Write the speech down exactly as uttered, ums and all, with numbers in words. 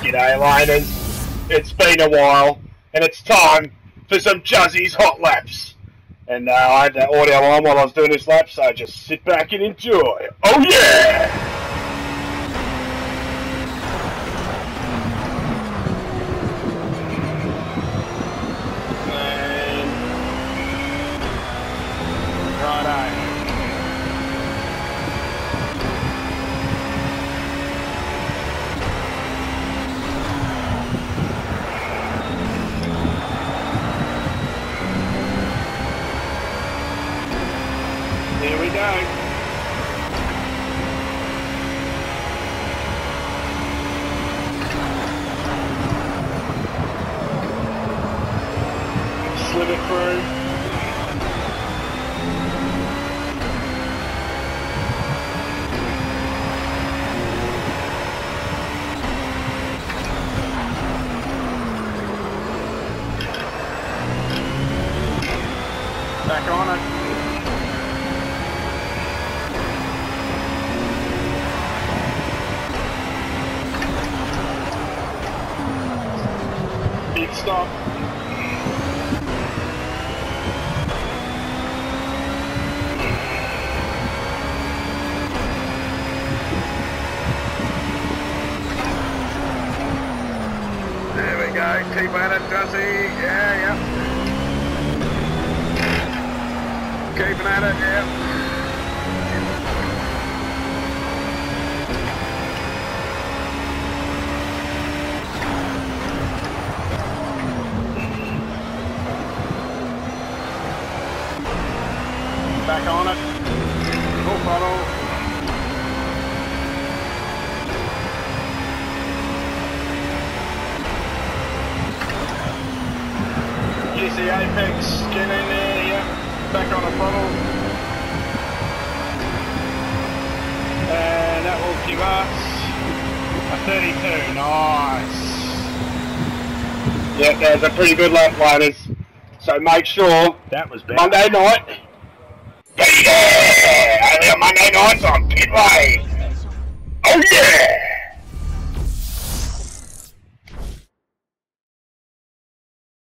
G'day, liners. It's been a while, and it's time for some Juzzy's hot laps. And uh, I had that audio on while I was doing this lap, so just sit back and enjoy. Oh yeah! Here we go. Slip it through. Back on it. Big stop. There we go. Keep at it, Juzzy. Yeah, yeah. Keeping at it, yeah. Back on it. Full throttle. Use the apex. Get in there. Yeah. Back on the throttle. And that will give us a thirty-two. Nice. Yeah, there's a pretty good lap, liners. So make sure that was bad. Monday night. Be there! Only on Monday nights on Pitway! Oh yeah!